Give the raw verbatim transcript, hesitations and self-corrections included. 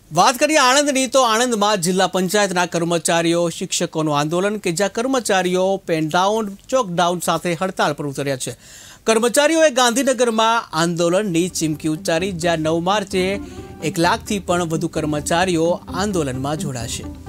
વાત કરીએ આણંદની તો આણંદમાં જિલ્લા પંચાયતના કર્મચારીઓ શિક્ષકોનું આંદોલન કે જ્યાં કર્મચારીઓ પેન ડાઉન ચોક ડાઉન સાથે હડતાળ પર ઉતર્યા છે। કર્મચારીઓએ ગાંધીનગરમાં આંદોલનની ચીમકી ઉચ્ચારી, જ્યાં નવ માર્ચે એક લાખથી પણ વધુ કર્મચારીઓ આંદોલનમાં જોડાશે।